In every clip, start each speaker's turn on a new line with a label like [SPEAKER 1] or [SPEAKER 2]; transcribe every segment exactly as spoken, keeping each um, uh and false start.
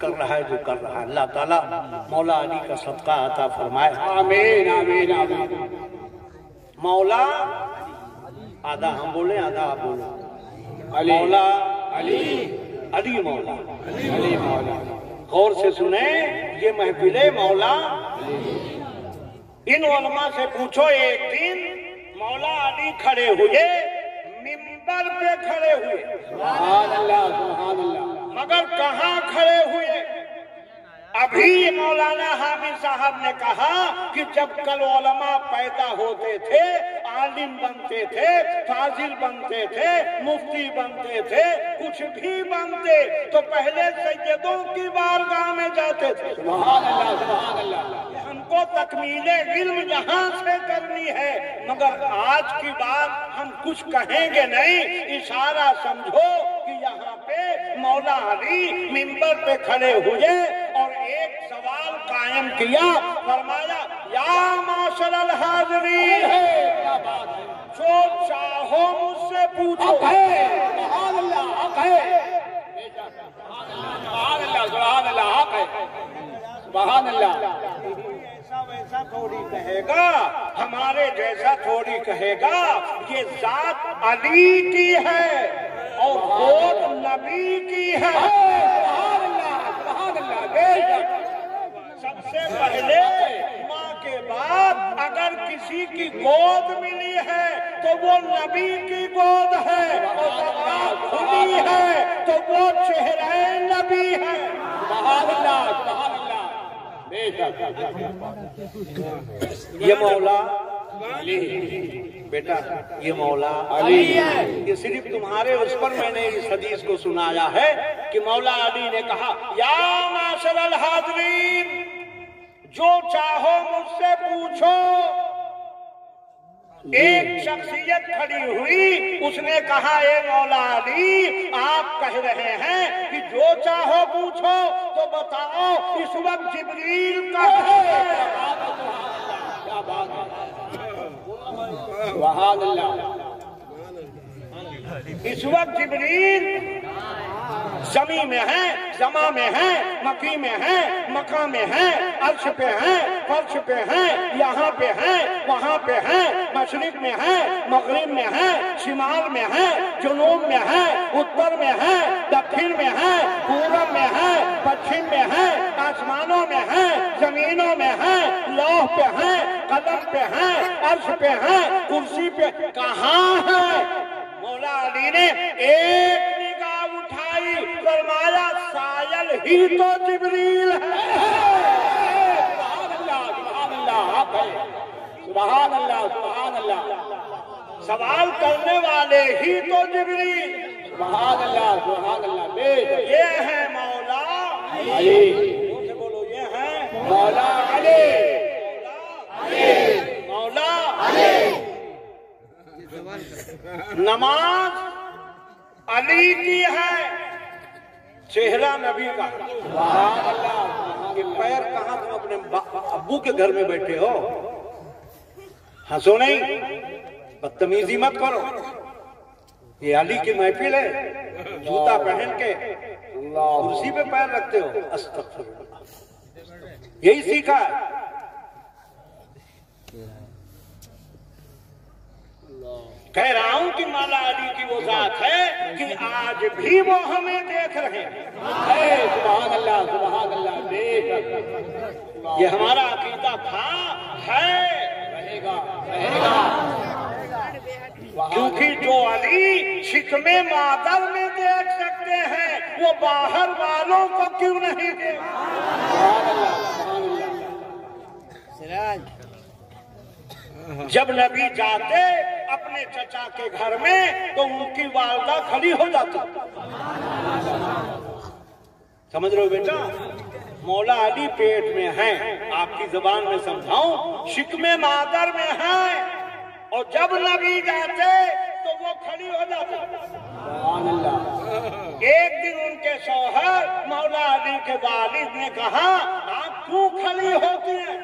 [SPEAKER 1] کر رہا ہے جو کر رہا ہے. اللہ تعالیٰ مولا علی کا صدقہ عطا فرمائے.
[SPEAKER 2] آمین آمین آمین.
[SPEAKER 1] مولا آدھا ہم بولیں آدھا آپ بولیں. مولا
[SPEAKER 2] علی
[SPEAKER 1] علی مولا.
[SPEAKER 2] علی مولا.
[SPEAKER 1] غور سے سنیں یہ محفل مولا. ان علماء سے پوچھو ایک دن مولا علی کھڑے ہوئے منبر پہ کھڑے ہوئے
[SPEAKER 2] سبحان اللہ سبحان اللہ.
[SPEAKER 1] مگر کہاں کھڑے ہوئے؟ ابھی مولانا حامد صاحب نے کہا کہ جب کل علماء پیدا ہوتے تھے، عالم بنتے تھے، فاضل بنتے تھے، مفتی بنتے تھے، کچھ بھی بنتے تو پہلے سیدوں کی بارگاہ میں جاتے تھے.
[SPEAKER 2] سبحان اللہ سبحان اللہ.
[SPEAKER 1] ہم کو تکمیل علم یہاں سے کرنی ہے، مگر آج کی بات ہم کچھ کہیں گے نہیں. اشارہ سمجھو کہ یہاں پہ مولا علی منبر پہ کھڑے ہوئے اور ایک سوال قائم کیا. فرمایا یا معاشر الحاضرین، جو چاہو مجھ سے پوچھو.
[SPEAKER 2] سبحان اللہ حق ہے. سبحان اللہ سبحان اللہ حق ہے. سبحان اللہ.
[SPEAKER 1] ایسا ویسا تھوڑی کہے گا، ہمارے جیسا تھوڑی کہے گا. یہ ذات علی کی ہے اور گود نبی کی ہے.
[SPEAKER 2] سبحان اللہ سبحان اللہ. بے شک.
[SPEAKER 1] سب سے پہلے ماں کے بعد اگر کسی کی گود ملی ہے تو وہ نبی کی گود ہے، اور اگر کھلی ہے تو وہ چہرہ نبی ہے.
[SPEAKER 2] سبحان اللہ سبحان اللہ. بے شک.
[SPEAKER 1] یہ مولا بیٹا، یہ مولا علی ہے. یہ صرف تمہارے اس پر میں نے اس حدیث کو سنایا ہے کہ مولا علی نے کہا یا معاشر الحاضرین، جو چاہو مجھ سے پوچھو. ایک شخصیت کھڑی ہوئی، اس نے کہا اے مولا علی، آپ کہہ رہے ہیں کہ جو چاہو پوچھو، تو بتاؤ اس وقت جبریل کہاں ہے؟
[SPEAKER 2] کیا بات ہے. سبحان اللہ.
[SPEAKER 1] اس وقت جبریل زمین میں ہے، زما میں ہے، مکی میں ہے، مکہ میں ہے، عرش پہ ہیں، فرش پہ ہیں، یہاں پہ ہیں، وہاں پہ ہیں، مشرق میں ہے، مغرب میں ہے، شمال میں ہے، جنوب میں ہے، اتر میں ہے، دکھن میں ہے، پورب میں ہے، پچھم میں ہے، آسمانوں میں ہے، زمینوں میں ہے، لوح پہ ہے، قلم پہ ہے، عرش پہ ہے، کرسی پہ. کہاں ہے؟ مولا علی نے ایک نگاہ اٹھائی، فرمایا سائل ہی تو جبریل ہے.
[SPEAKER 2] سبحان اللہ سبحان اللہ حق ہے. سبحان اللہ سبحان اللہ.
[SPEAKER 1] سوال کرنے والے ہی تو جبریل.
[SPEAKER 2] سبحان اللہ سبحان اللہ. بے شک.
[SPEAKER 1] یہ ہے مولا
[SPEAKER 2] علی.
[SPEAKER 1] سے بولو یہ ہے
[SPEAKER 2] مولا علی.
[SPEAKER 1] مولا علی. نماز علی کی ہے، چہرہ نبی کا.
[SPEAKER 2] سبحان اللہ.
[SPEAKER 1] یہ پیر کہاں؟ تم اپنے ابو کے گھر میں بیٹھے ہو، ہنسو نہیں، بدتمیزی مت کرو. یہ علی کی محفل ہے، جوتا پہن کے کرسی پہ پیر رکھتے ہو. استغفر اللہ. یہی سیکھا ہے. کہہ رہا ہوں کہ مولا علی کی وہ ذات ہے کہ آج بھی وہ ہمیں دیکھ رہے ہیں.
[SPEAKER 2] سبحان اللہ سبحان اللہ. بے شک.
[SPEAKER 1] یہ ہمارا عقیدہ تھا، ہے،
[SPEAKER 2] رہے گا رہے گا.
[SPEAKER 1] کیونکہ جو علی شکم مادر میں دیکھ سکتے ہیں وہ باہر والوں کو کیوں نہیں دیکھ؟
[SPEAKER 2] سبحان اللہ سبحان اللہ.
[SPEAKER 1] جب نبی جاتے اپنے چچا کے گھر میں تو ان کی والدہ کھڑی ہو جاتی. سمجھ رہے ہو بیٹا؟ مولا علی پیٹ میں ہیں، آپ کی زبان میں سمجھاؤں، شکم مادر میں ہیں، اور جب نبی جاتے تو وہ کھڑی ہو جاتی.
[SPEAKER 2] سبحان اللہ.
[SPEAKER 1] ایک دن ان کے شوہر مولا علی کے والد نے کہا آپ کیوں کھڑی ہوتی ہیں؟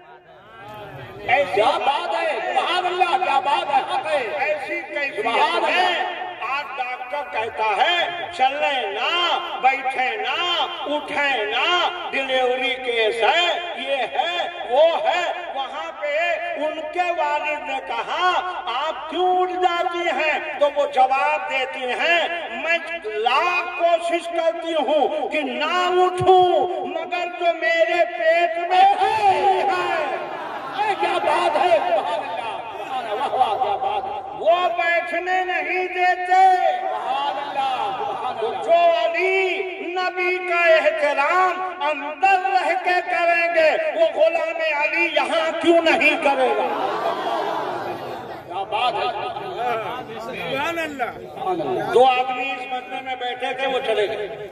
[SPEAKER 2] کیا بات ہے. سبحان اللہ. کیا بات ہے. حق ہے.
[SPEAKER 1] ایسی کیفیت ہے. آج ڈاکٹر डॉक्टर कहता है चलने ना, बैठे ना, उठे ना, डिलीवरी केस है, ये है वो है, वहां पे उनके वालिद ने कहा आप क्यों उठ जाती हैं? तो वो जवाब देती हैं मैं लाख कोशिश करती हूँ कि ना उठूं, मगर जो मेरे पेट में है, है।
[SPEAKER 2] क्या बात है, सुभान अल्लाह, सुभान अल्लाह, वाह क्या बात है।
[SPEAKER 1] वो बैठने नहीं देते।
[SPEAKER 2] सुभान अल्लाह, सुभान
[SPEAKER 1] तो
[SPEAKER 2] अल्लाह।
[SPEAKER 1] जो अली नबी का एहतराम अंदर रह के करेंगे, वो गुलाम अली यहाँ क्यों नहीं करेगा?
[SPEAKER 2] क्या बात है,
[SPEAKER 3] सुभान अल्लाह।
[SPEAKER 1] दो आदमी इस मजमे में बैठे थे, वो चले गए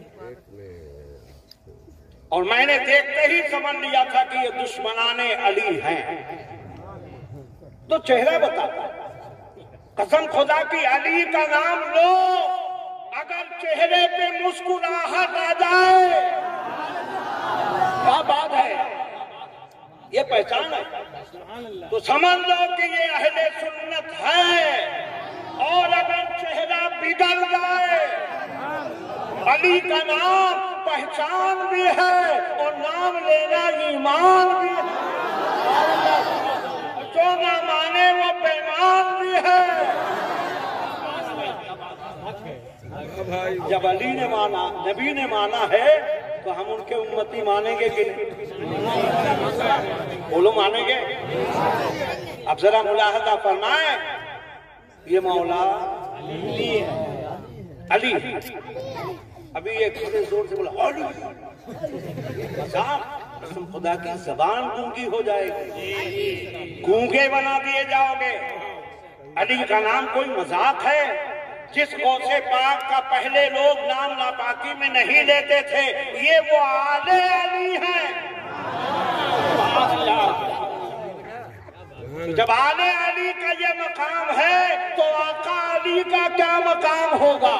[SPEAKER 1] और मैंने देखते ही समझ लिया था कि ये दुश्मनाने अली हैं। तो चेहरा बताता, कसम खुदा की अली का नाम लो, अगर चेहरे पे मुस्कुराहट आ जाए,
[SPEAKER 2] क्या बात है,
[SPEAKER 1] ये पहचान है तो समझ लो कि ये अहले सुन्नत है। और अगर चेहरा बिगड़ जाए, अली का नाम पहचान भी है और नाम लेना ईमान भी है, जो ना माने वो बेईमान भी है। जब अली ने माना, नबी ने माना है, तो हम उनके उम्मती मानेंगे कि नहीं? बोलो मानेंगे? अब जरा मुलाहजा फरमाए, ये मौला अली, अभी ये थोड़े जोर से बोला अली, कसम खुदा की जबान गूंगी हो जाएगी, गूंगे बना दिए जाओगे। अली का नाम कोई मजाक है? जिस गौसे पाक का पहले लोग नाम नापाकी में नहीं लेते थे, ये वो आले अली हैं। जब आले अली का ये मकाम है, तो आका अली का क्या मकाम होगा?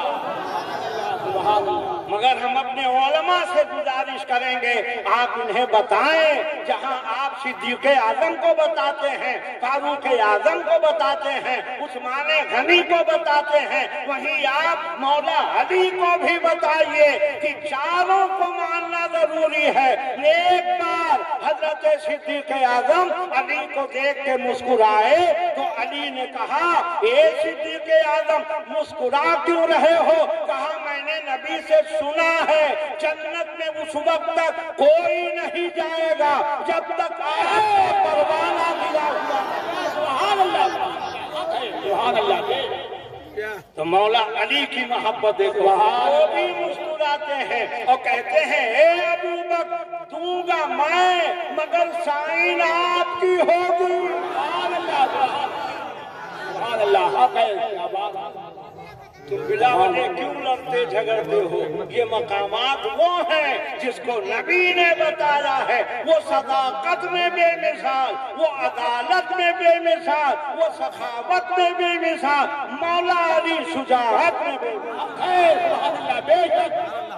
[SPEAKER 1] मगर हम अपने उलमा से गुजारिश करेंगे, आप इन्हें बताएं, जहां आप सिद्दीक़ आज़म को बताते हैं, फारूक आज़म को बताते हैं, उस्मान गनी को बताते हैं, वहीं आप मौला अली को भी बताइए कि चारों को मानना जरूरी है। एक बार हजरत सिद्दीक़ आज़म अली को देख के मुस्कुराए तो अली ने कहा, ए सिद्दीक़ आज़म मुस्कुरा क्यों रहे हो? कहा मैंने नबी से सुना है जन्नत में उस वक्त तक कोई नहीं जाएगा जब तक आए परवाना गिरा हुआ।
[SPEAKER 2] सुभान अल्लाह, सुभान अल्लाह।
[SPEAKER 1] तो मौला अली की मोहब्बत देखो, वो भी मुस्कुराते हैं और कहते हैं ए अबू बकर दूंगा मैं, मगर साइन आपकी होगी।
[SPEAKER 2] सुभान अल्लाह, सुभान अल्लाह। क्या बात है,
[SPEAKER 1] तुम बिला वाले क्यों लड़ते झगड़ते हो? ये मकामात वो हैं जिसको नबी ने बताया है। वो सदाकत में बेमिसाल, वो अदालत में बेमिसाल, वो सखावत में बेमिसाल, मौला अली शुजाअत में बेमिसाल।
[SPEAKER 2] सुभान अल्लाह, बेशक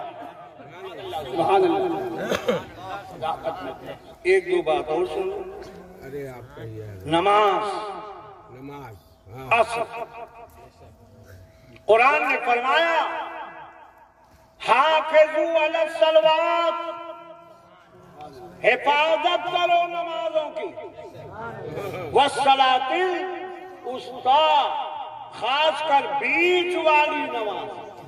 [SPEAKER 2] सुभान अल्लाह।
[SPEAKER 1] एक दो बात और सुन,
[SPEAKER 3] अरे आप
[SPEAKER 1] नमाज
[SPEAKER 3] नमाज
[SPEAKER 1] असर कुरान ने फरमाया हाफिजू अला सलवात, हिफाजत करो नमाजों की, वस्सलातिल उस्ता, खासकर बीच वाली नमाज।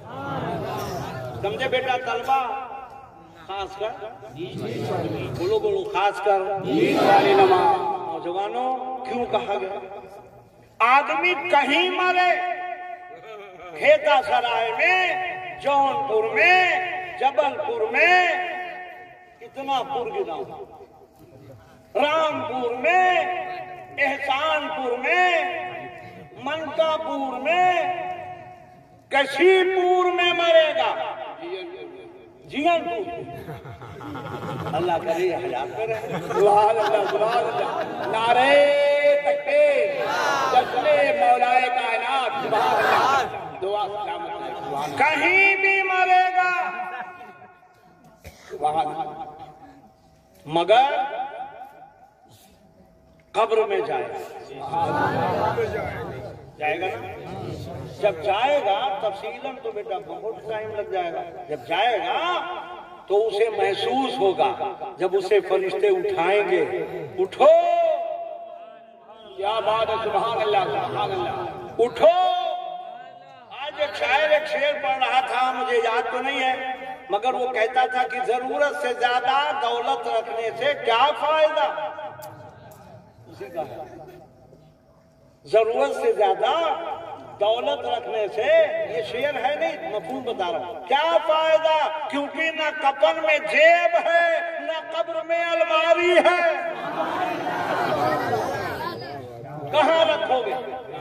[SPEAKER 1] समझे बेटा तलबा, खासकर बोलो बोलो खासकर बीच वाली नमाज। नौजवानों क्यों कहा गया? आदमी कहीं मरे, खेता सराय में, जौनपुर में, जबलपुर में, कितना पुर गिना, रामपुर में, एहसानपुर में, मनकापुर में, कशीपुर में मरेगा, जीवनपुर, अल्लाह करे हयात में रहे।
[SPEAKER 2] सुभान अल्लाह, सुभान अल्लाह। नारे तकबीर, जश्ने मौलाए कायनात, सुभान अल्लाह। दुआ सलामत है, सुभान अल्लाह।
[SPEAKER 1] कहीं भी मरेगा,
[SPEAKER 2] सुभान अल्लाह,
[SPEAKER 1] मगर कब्र में जाएगा, जाएगा ना? جب جائے گا تفصیلاً تو بیٹا بہت ٹائم لگ جائے گا. جب جائے گا تو اسے محسوس ہوگا جب اسے فرشتے اٹھائیں گے. اٹھو,
[SPEAKER 2] کیا بات ہے, سبحان اللہ سبحان اللہ.
[SPEAKER 1] اٹھو. آج ایک شاعر ایک شعر پڑھ رہا تھا, مجھے یاد تو نہیں ہے, مگر وہ کہتا تھا کہ ضرورت سے زیادہ دولت رکھنے سے کیا فائدہ. ضرورت سے زیادہ دولت رکھنے سے, یہ شعر ہے نہیں, مفہوم بتا رہا ہوں, کیا فائدہ, کیونکہ نہ کفن میں جیب ہے نہ قبر میں الماری ہے. کہاں رکھو گے؟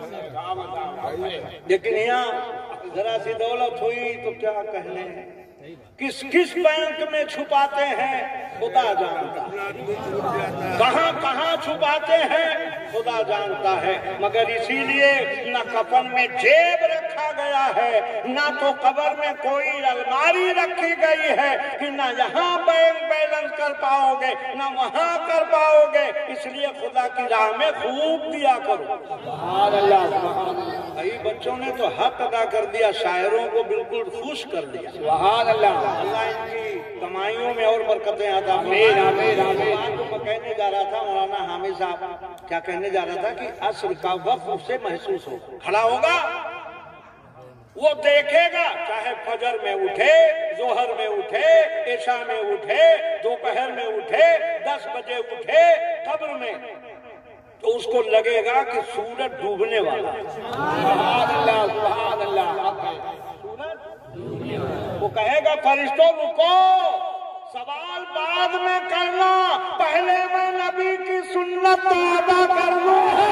[SPEAKER 1] لیکن یہاں ذرا سی دولت ہوئی تو کیا کہنے ہیں, کس کس بینک میں چھپاتے ہیں خدا جانتا ہے, کہاں کہاں چھپاتے ہیں خدا جانتا ہے. مگر اسی لیے نہ کفن میں جیب رکھا گیا ہے نہ تو قبر میں کوئی الماری رکھی گئی ہے کہ نہ یہاں بینک بیلنس کر پاؤ گے نہ وہاں کر پاؤ گے. اس لیے خدا کی راہ میں خوب دیا کرو.
[SPEAKER 2] سبحان اللہ سبحان اللہ.
[SPEAKER 1] بھائی بچوں نے تو حق ادا کر دیا, شاعروں کو بالکل خوش کر دیا.
[SPEAKER 2] سبحان اللہ.
[SPEAKER 1] اللہ ان کی کمائیوں میں اور برکتیں عطا
[SPEAKER 2] آمین آمین آمین.
[SPEAKER 1] میں کہنے جا رہا تھا مولانا حامد صاحب, کیا کہنے جا رہا تھا کہ عصر کا وقت اس سے محسوس ہو, کھڑا ہوگا, وہ دیکھے گا, چاہے فجر میں اٹھے, ظہر میں اٹھے, عشاء میں اٹھے, دوپہر میں اٹھے, دس بجے اٹھے, قبر میں, تو اس کو لگے گا کہ سورج ڈوبنے والا ہے.
[SPEAKER 2] سبحان اللہ سبحان اللہ.
[SPEAKER 1] وہ کہے گا فرشتوں رکو, سوال بعد میں کرنا, پہلے میں نبی کی سنت ادا کر لوں.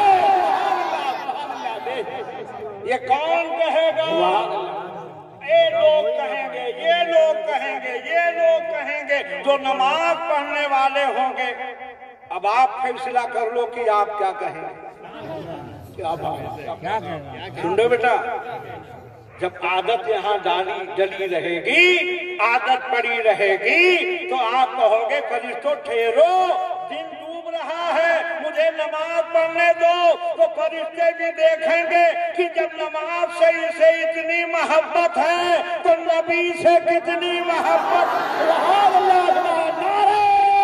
[SPEAKER 1] یہ کون کہے گا؟ یہ لوگ کہیں گے, یہ لوگ کہیں گے, یہ لوگ کہیں گے جو نماز پڑھنے والے ہوں گے. اب آپ فیصلہ کر لو کہ آپ کیا کہیں گے.
[SPEAKER 2] کیا بات ہے.
[SPEAKER 1] سن لو بیٹا, جب عادت یہاں ڈالی ڈلی رہے گی, عادت پڑی رہے گی, تو آپ کہو گے فرشتوں ٹھہرو, دن ڈوب رہا ہے, مجھے نماز پڑھنے دو. تو فرشتے بھی دیکھیں گے کہ جب نماز سے اسے اتنی محبت ہے تو نبی سے کتنی محبت. سبحان اللہ سبحان اللہ.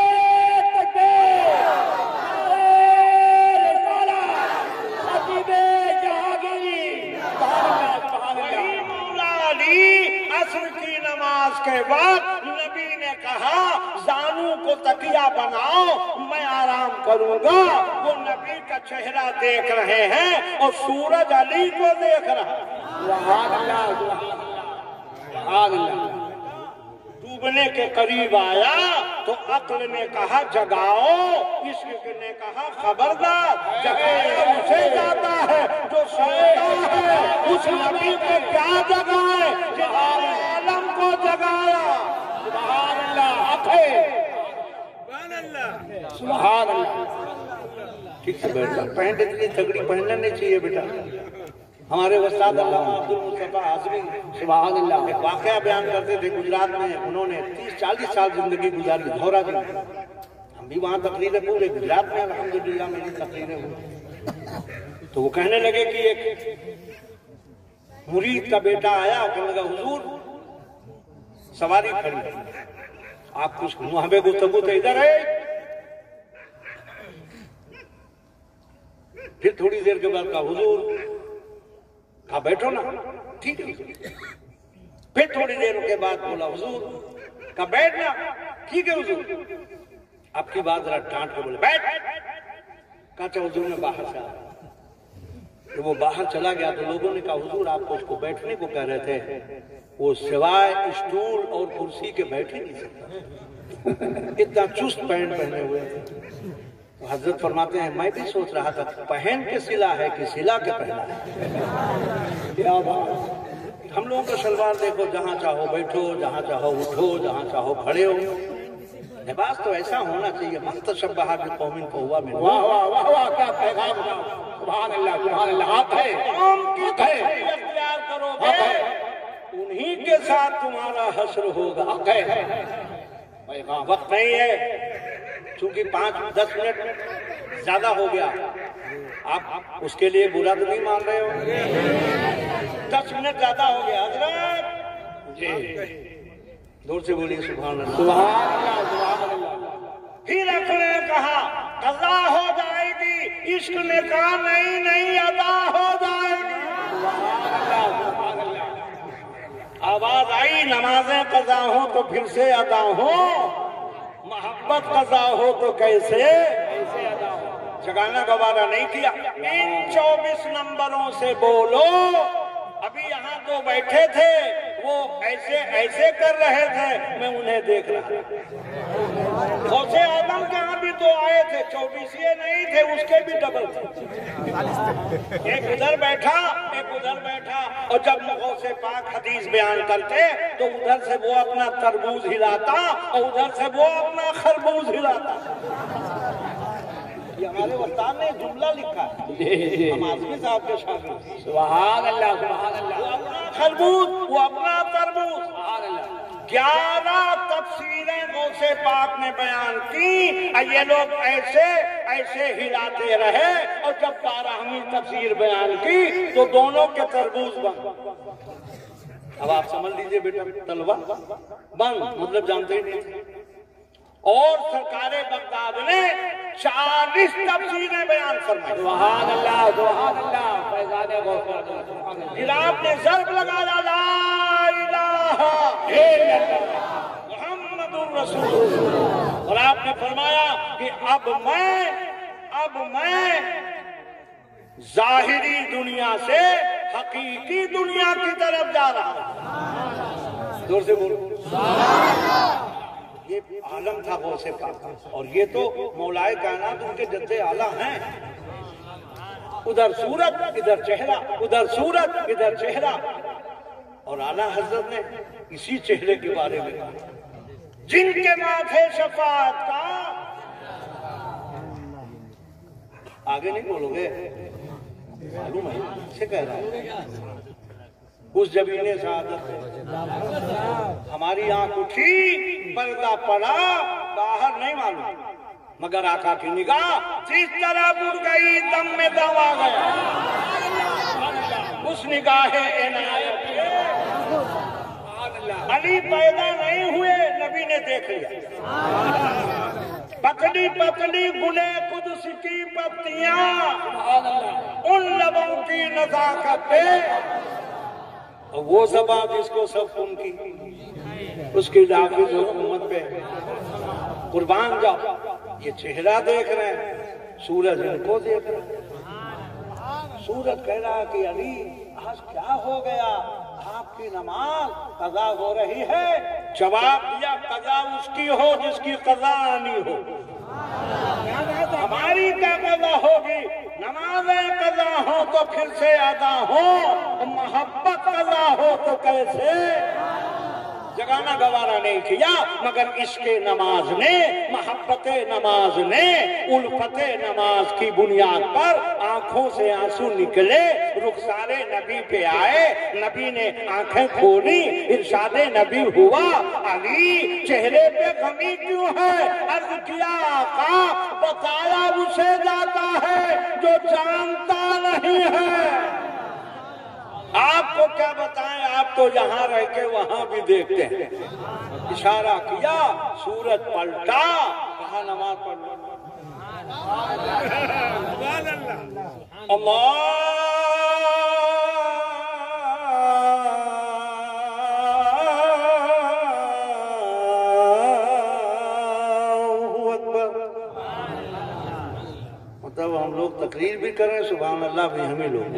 [SPEAKER 1] عصر کی نماز کے بعد نبی نے کہا زانو کو تکیہ بناؤ, میں آرام کروں گا. وہ نبی کا چہرہ دیکھ رہے ہیں اور سورج علی کو دیکھ رہا ہے.
[SPEAKER 2] سبحان اللہ سبحان اللہ.
[SPEAKER 1] ڈوبنے کے قریب آیا تو عقل نے کہا جگاؤ, عشق نے کہا خبردار. جگایا اسے جاتا ہے جو سوتا ہے, اس نبی کو کیا جگائے جس عالم کو جگایا.
[SPEAKER 2] سبحان اللہ.
[SPEAKER 3] سبحان اللہ.
[SPEAKER 2] سبحان اللہ.
[SPEAKER 1] ٹھیک سے بیٹھ جا, پینٹ اتنی تگڑی پہننا نہیں چاہیے بیٹا. ہمارے استاد علامہ عبد المصطفیٰ اعظمی سبحان اللہ ایک واقعہ بیان کرتے تھے گجرات میں. انہوں نے تیس چالیس سال زندگی گزاری دھورا دی. ہم بھی وہاں تقریریں پورے گجرات میں الحمدللہ میری تقریریں ہوئی. تو وہ کہنے لگے کہ ایک مرید کا بیٹا آیا, کہنے لگا حضور سواری کھڑی, آپ کچھ محبے گفتگو تو ادھر ہے. پھر تھوڑی دیر کے بعد کہا حضور, کہا بیٹھو نا, ٹھیک ہے. پھر تھوڑی دیر کے بعد بولا حضور, کہا بیٹھنا, ٹھیک ہے حضور. اب کی بات ذرا ڈانٹ کے بولے بیٹھ. کہا اچھا حضور نے باہر سے آیا. جب وہ باہر چلا گیا تو لوگوں نے کہا حضور آپ کو اس کو بیٹھنے کو کہہ رہے تھے, وہ سوائے اسٹول اور کرسی کے بیٹھ ہی نہیں سکتا, اتنا چست پینٹ پہنے ہوئے تھے. حضرت فرماتے ہیں میں بھی سوچ رہا تھا پہن کے سلا ہے کہ سلا کے پہنا ہے. کیا بات. ہم لوگوں کا شلوار دیکھو, جہاں چاہو بیٹھو, جہاں چاہو اٹھو, جہاں چاہو کھڑے ہو. لباس تو ایسا ہونا چاہیے من تشبہ بقوم فہو منہم.
[SPEAKER 2] واہ واہ واہ واہ, کیا پیغام. سبحان اللہ سبحان اللہ. آپ ہے
[SPEAKER 1] قوم کی تربیت اختیار کرو گے, انہی کے ساتھ تمہارا حشر ہوگا. وقت نہیں ہے چونکہ پانچ دس منٹ زیادہ ہو گیا, آپ اس کے لیے برا تو نہیں مان رہے ہو. دس منٹ زیادہ ہو گیا حضرت جی دور سے بولیے سبحان اللہ
[SPEAKER 2] سبحان اللہ سبحان اللہ
[SPEAKER 1] پھر اپنے کہا قضا ہو جائے گی عشق نکاح نہیں نہیں ادا ہو جائے گی
[SPEAKER 2] سبحان اللہ سبحان اللہ
[SPEAKER 1] آواز آئی نمازیں قضا ہو تو پھر سے ادا ہو محبت قضا ہو تو کیسے
[SPEAKER 2] ایسے ادا ہو
[SPEAKER 1] جگانا گوارا نہیں کیا ان چوبیس نمبروں سے بولو ابھی یہاں تو بیٹھے تھے وہ ایسے ایسے کر رہے تھے میں انہیں دیکھ رہا غوث اعظم کے ہاں بھی تو آئے تھے چوبیس یہ نہیں تھے اس کے بھی ڈبل تھے ایک ادھر بیٹھا ایک ادھر بیٹھا اور جب غوث پاک حدیث بیان کرتے تو ادھر سے وہ اپنا تربوز ہلاتا اور ادھر سے وہ اپنا خربوز ہلاتا یہ ہمارے استاد نے جملہ لکھا ہے ہم آزمی صاحب کے شاگرد ہیں
[SPEAKER 2] سبحان اللہ سبحان اللہ
[SPEAKER 1] وہ اپنا خربوز وہ اپنا تربوز
[SPEAKER 2] سبحان اللہ
[SPEAKER 1] گیارہ تفسیریں غوث پاک نے بیان کی اور یہ لوگ ایسے ایسے ہلاتے رہے اور جب بارہویں تفسیر بیان کی تو دونوں کے تربوز بند اب آپ سمجھ لیجئے بیٹا طلبہ بند مطلب جانتے ہی نہیں اور سرکار بغداد نے چالیس تفسیریں بیان فرمائی
[SPEAKER 2] سبحان اللہ سبحان اللہ فیضان غوث سبحان اللہ
[SPEAKER 1] پھر آپ نے ضرب لگایا لا الہ الا اللہ محمد الرسول اور آپ نے فرمایا کہ اب میں اب میں ظاہری دنیا سے حقیقی دنیا کی طرف جا رہا ہوں زور سے بولو یہ عالم تھا غوث پاک اور یہ تو مولائے کائنات ان کے جد اعلیٰ ہیں ادھر صورت ادھر چہرہ ادھر صورت ادھر چہرہ اور اعلیٰ حضرت نے اسی چہرے کے بارے میں کہا جن کے ماتھے شفاعت کا آگے نہیں بولو گے معلوم ہے سے کہہ رہا ہوں اس جبینے سعادت سے ہماری آنکھ اٹھی پردہ پڑا باہر نہیں معلوم مگر آقا کی نگاہ جس طرح بڑھ گئی دم میں دم آ گیا اس نگاہ عنایت علی پیدا نہیں ہوئے نبی نے دیکھ لیا پتلی پتلی گلے قدس کی پتیاں ان لبوں کی نزاکت پہ اور وہ زبان جس کو سب ان کی اس کی نافذ حکومت پہ قربان جاؤ یہ چہرہ دیکھ رہے ہیں سورج ان کو دیکھ رہے ہیں سورج کہہ رہا کہ علی آج کیا ہو گیا آپ کی نماز قضا ہو رہی ہے جواب دیا قضا اس کی ہو جس کی قضا آنی ہو ہماری کیا قضا ہوگی نمازیں قضا ہو تو پھر سے ادا ہو محبت قضا ہو تو کیسے جگانا گوارا نہیں کیا مگر عشق نماز نے محبت نماز نے الفت نماز کی بنیاد پر آنکھوں سے آنسو نکلے رخسار نبی پہ آئے نبی نے آنکھیں کھولی ارشاد نبی ہوا علی چہرے پہ غمی کیوں ہے عرض کیا آقا بتایا اسے جاتا ہے جو جانتا نہیں ہے آپ کو کیا بتائیں آپ تو جہاں رہ کے وہاں بھی دیکھتے ہیں اشارہ کیا سورج پلٹا کہا نماز پڑھ اللہ مطلب ہم لوگ تقریر بھی کریں سبحان اللہ بھی ہمیں لوگ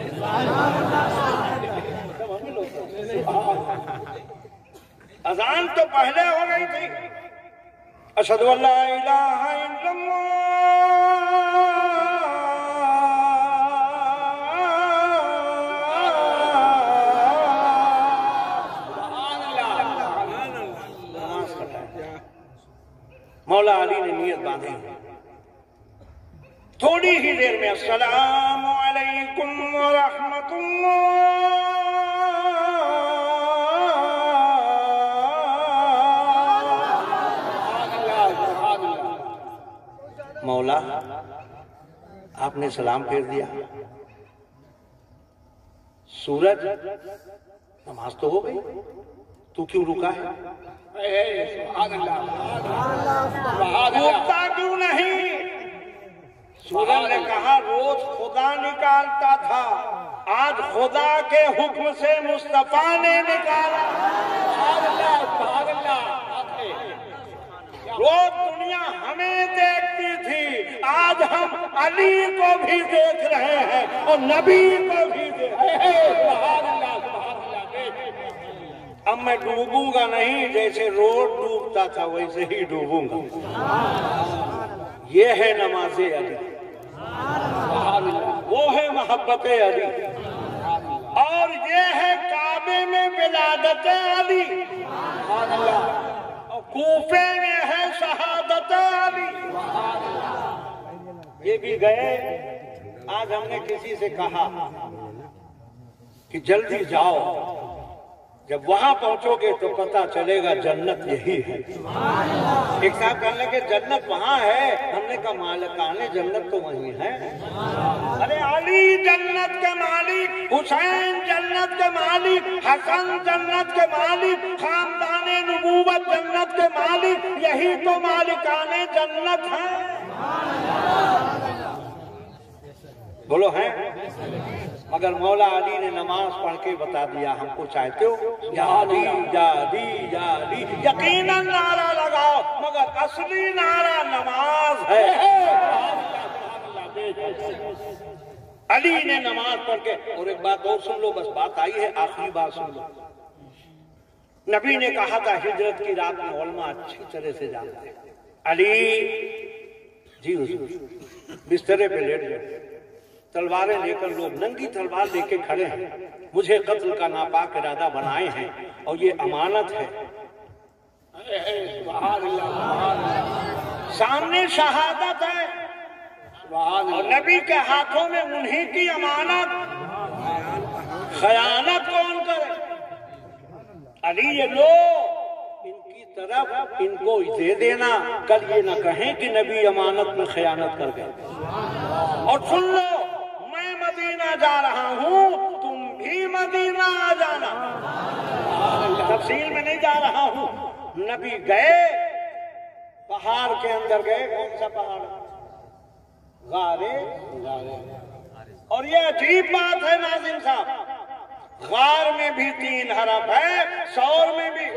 [SPEAKER 1] اذان تو پہلے ہو گئی تھی اشہدو ان لا الہ الا اللہ مولا علی نے نیت باندھی تھوڑی ہی دیر میں السلام علیکم ورحمت اللہ مولا آپ نے سلام پھیر دیا सूरज नमाज तो हो गई, तू क्यों रुका है? रुकता क्यों नहीं? सूरज ने कहा रोज खुदा निकालता था, आज खुदा के हुक्म से मुस्तफा ने निकाला। रोज दुनिया हमें देखती थी, आज हम अली को भी देख रहे हैं और नबी को भी देख रहे हैं। अब मैं डूबूंगा नहीं, जैसे रोज डूबता था वैसे ही डूबूंगा। ये है नमाज़े अली, वो है मोहब्बत अली, और ये है काबे में विलादत अली, और कूफे में है शहादत अली। ये भी गए। आज हमने किसी से कहा कि जल्दी जाओ, जब वहां पहुंचोगे तो पता चलेगा जन्नत यही है। एक साहब कहने लगे जन्नत वहां है, हमने कहा मालिकाने जन्नत तो वही है। अरे अली जन्नत के मालिक, हुसैन जन्नत के मालिक, हसन जन्नत के मालिक, खानदाने नबूवत जन्नत के मालिक, यही तो मालिकाने जन्नत है। बोलो है। मगर मौला अली ने नमाज पढ़ के बता दिया, हमको चाहते हो या अली या अली या अली, यकीनन नारा लगाओ, मगर असली नारा नमाज है। अली ने नमाज पढ़ के, और एक बात और सुन लो, बस बात आई है, आखिरी बात सुन लो। नबी ने कहा था हिजरत की रात में उलमा अच्छी तरह से जानते हैं, अली जी हुजूर बिस्तरे पे लेट गए, तलवारें लेकर लोग नंगी तलवार लेके खड़े हैं, मुझे कत्ल का नापाक इरादा बनाए हैं और ये अमानत है। सामने शहादत है और नबी के हाथों में उन्हीं की अमानत, खयानत कौन करे? अली ये लो इनकी तरफ, इनको दे देना, कल ये न कहें कि नबी अमानत में खयानत कर गए। और सुन लो, मैं मदीना जा रहा हूँ, तुम भी मदीना आ जाना। तफसील में नहीं जा रहा हूँ। नबी गए, पहाड़ के अंदर गए। कौन सा पहाड़? गारे। और ये अजीब बात है नाज़िम साहब, गार में भी तीन हरफ है, सौर में भी,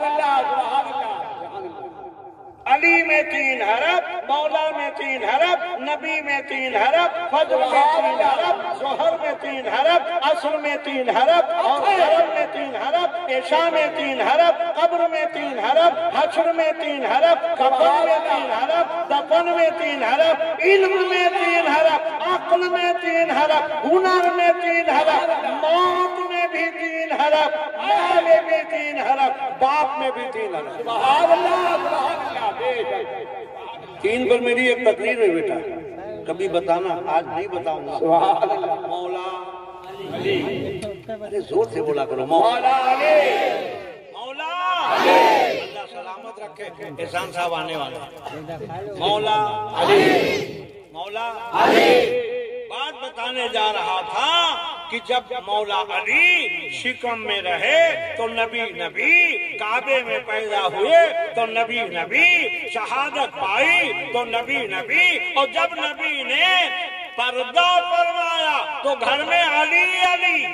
[SPEAKER 1] अली में तीन हरफ, मौला में तीन हरफ, नबी में तीन हरफ, फज्र में तीन हरफ, ज़ोहर में तीन हरफ, असर में तीन हरफ, और फजर में तीन हरफ, इशा में तीन हरफ, कब्र में तीन हरफ, हश्र में तीन हरफ, कफन में तीन हरफ, दफन में तीन हरफ, इल्म में तीन हरफ, अक्ल में तीन हरफ, हुनर में तीन हरफ, मौत में भी तीन हरफ, माँ में भी तीन हरफ, बाप में भी तीन हरफ। सुभान अल्लाह। तीन पर मेरी एक तकरीर है बेटा, कभी बताना, आज नहीं बताऊंगा। मौला अली, अरे जोर से बोला करो, मौला अली, मौला अली। अल्लाह सलामत रखे, एहसान साहब आने वाले। मौला अली, मौला अली। बात बताने जा रहा था कि जब मौला अली शिकम में रहे तो नबी नबी, काबे में पैदा हुए तो नबी नबी, शहादत पाई तो नबी नबी, और जब नबी ने पर्दा फरमाया तो घर में अली अली।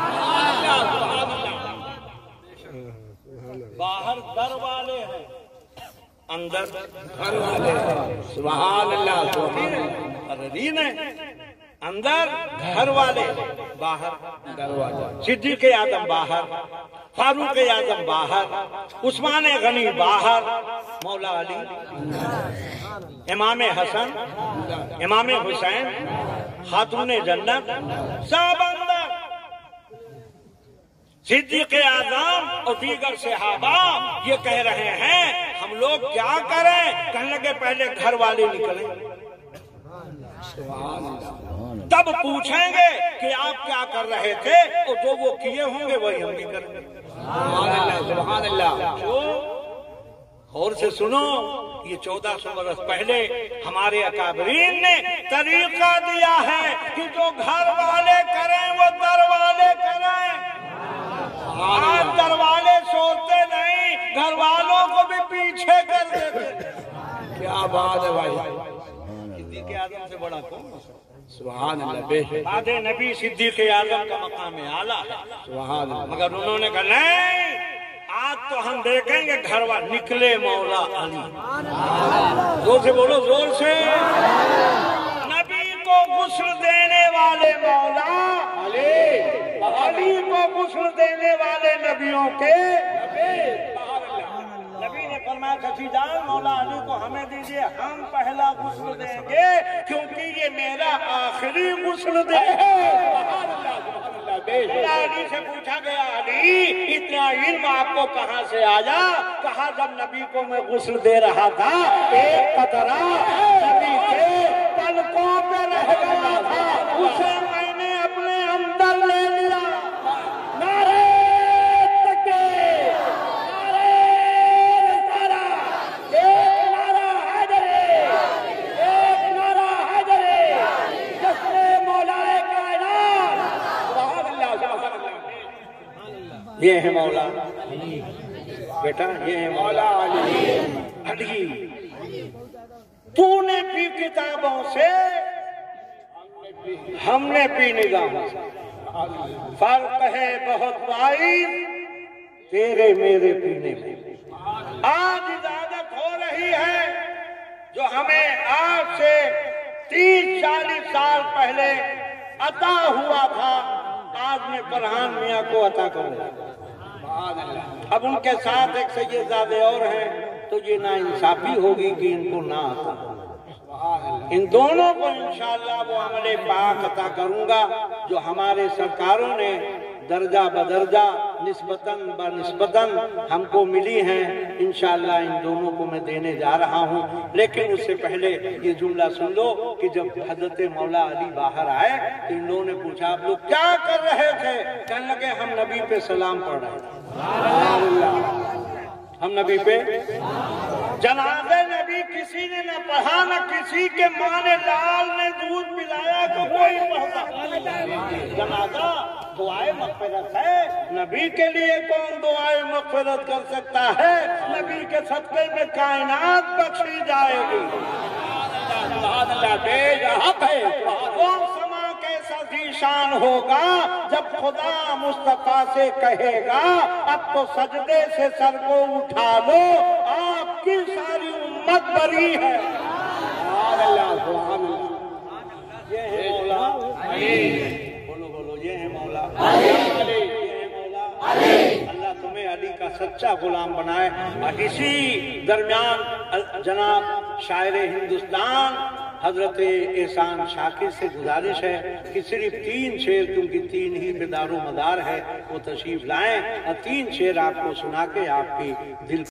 [SPEAKER 1] बाहर दर वाले हैं, अंदर घर वाले। सुभान अल्लाह। अली ने अंदर घर वाले, बाहर दरवाजा। सिद्दीक़ आज़म बाहर, फारूक आज़म बाहर, उस्मान गनी बाहर, मौला अली, इमाम हसन, इमाम हुसैन, खातून जन्नत, सब अंदर। सिद्दीक़ आज़म और दीगर सहाबा ये कह रहे हैं हम लोग क्या करें? कहने लगे पहले घर वाले निकलें, तब पूछेंगे कि आप क्या कर रहे थे, और जो वो किए होंगे वही हम भी करेंगे। सुभान अल्लाह, सुभान अल्लाह। और से सुनो, یہ چودہ سو برس پہلے ہمارے اکابرین نے طریقہ دیا ہے کہ جو گھر والے کریں وہ در والے کریں. آج در والے سوچتے نہیں، گھر والوں کو بھی پیچھے کر دیتے.
[SPEAKER 2] کیا بات ہے بھائی.
[SPEAKER 1] صدیق اعظم سے بڑا کون؟
[SPEAKER 2] سبحان اللہ. بے شک
[SPEAKER 1] بعد نبی صدیق اعظم کا مقام اعلیٰ ہے.
[SPEAKER 2] سبحان اللہ.
[SPEAKER 1] مگر انہوں نے کہا نہیں، آج تو ہم دیکھیں گے گھر والے. نکلے مولا علی. زور سے بولو، زور سے. نبی کو غسل دینے والے مولا علی، علی کو غسل دینے والے نبیوں کے نبی نے فرمایا کسی جان مولا علی کو ہمیں دیجئے، ہم پہلا غسل دیں گے کیونکہ یہ میرا آخری غسل دے. علی سے پوچھا گیا علی اتنا علم آپ کو کہاں سے آیا؟ کہا جب نبی کو میں غسل دے رہا تھا ایک قطرہ نبی کے پلکوں پہ رہ گیا تھا، اسے میں نے اپنے اندر لے لیا. نعرہ تکبیر، نعرہ رسالت، ایک نعرہ حیدری، ایک نعرہ حیدری، جشن مولائے کائنات. یہ ہے مولا بیٹا، یہ ہے مولا علی. علی تو نے پی کتابوں سے، ہم نے پی نگاہوں سے. فرق ہے بہت واحد تیرے میرے پینے میں. آج اجازت ہو رہی ہے جو ہمیں آج سے تیس چالیس سال پہلے عطا ہوا تھا، آج میں فرحان میاں کو عطا کر رہا ہوں. اب ان کے ساتھ ایک سیدزادے اور ہیں تو یہ ناانصافی ہوگی کہ ان کو نہ عطا. ان دونوں کو انشاءاللہ وہ عمل پاک عطا کروں گا جو ہمارے سرکاروں نے درجہ بدرجہ نسبتاً بنسبتاً ہم کو ملی ہیں. انشاءاللہ ان دونوں کو میں دینے جا رہا ہوں. لیکن اس سے پہلے یہ جملہ سن لو کہ جب حضرت مولا علی باہر آئے تو ان لوگوں نے پوچھا آپ لوگ کیا کر رہے تھے؟ کہنے لگے ہم نبی پہ سلام پڑھ رہے تھے. ہم نبی پہ جنازہ نبی کسی نے نہ پڑھا، نہ کسی کے ماں نے لال نے دودھ پلایا تو کوئی پڑھتا. جنازہ دعائے مغفرت ہے، نبی کے لیے کون دعائے مغفرت کر سکتا ہے؟ نبی کے صدقے میں کائنات بخشی جائے گی. کون سما کیسا ذیشان ہوگا جب خدا مصطفیٰ سے کہے گا اب تو سجدے سے سر کو اٹھا لو، آپ کی ساری امت بری ہے. یہ ہے مولا بولو بولو یہ ہے مولا علی. اللہ تمہیں علی کا سچا غلام بنائے. اور اسی درمیان جناب شاعر ہندوستان حضرت احسان شاکر سے گزارش ہے کہ صرف تین شعر کیونکہ تین ہی پہ دار و مدار ہے وہ تشریف لائیں اور تین شعر آپ کو سنا کے آپ کی دل